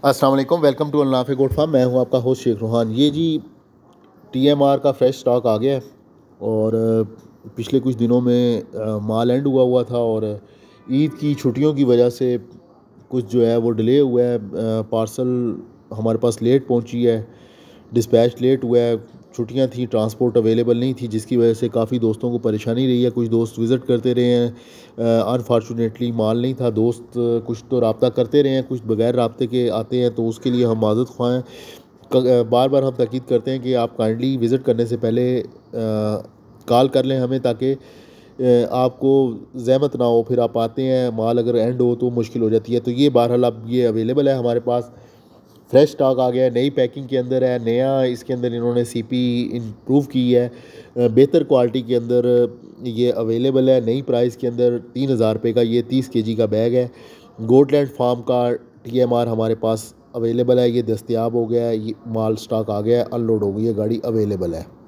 अस्सलाम वालेकुम, welcome to Al Nafi goat farm. मैं हूं आपका होस्ट शेख रूहान। ये जी टीएमआर का फ्रेश स्टॉक आ गया है और पिछले कुछ दिनों में माल एंड हुआ था और ईद की छुट्टियों की वजह से कुछ जो है वो डिले हुआ है। पार्सल हमारे पास लेट पहुंची है, डिस्पैच लेट हुआ है। छुट्टियां थी, ट्रांसपोर्ट अवेलेबल नहीं थी, जिसकी वजह से काफ़ी दोस्तों को परेशानी रही है। कुछ दोस्त विज़िट करते रहे हैं, अनफॉर्चुनेटली माल नहीं था। दोस्त कुछ तो रब्ता करते रहे हैं, कुछ बगैर रब्ते के आते हैं, तो उसके लिए हम माज़रत ख़्वाह हैं। बार बार हम ताकीद करते हैं कि आप काइंडली विज़िट करने से पहले कॉल कर लें हमें, ताकि आपको ज़हमत ना हो। फिर आप आते हैं, माल अगर एंड हो तो मुश्किल हो जाती है। तो ये बहरहाल अब ये अवेलेबल है हमारे पास। फ्रेश स्टॉक आ गया है, नई पैकिंग के अंदर है। नया इसके अंदर इन्होंने सीपी इम्प्रूव की है, बेहतर क्वालिटी के अंदर ये अवेलेबल है। नई प्राइस के अंदर 3,000 रुपये का ये 30 केजी का बैग है। गोटलैंड फार्म का टीएमआर हमारे पास अवेलेबल है, ये दस्तयाब हो गया है। ये माल स्टॉक आ गया है, अनलोड हो गई है गाड़ी, अवेलेबल है।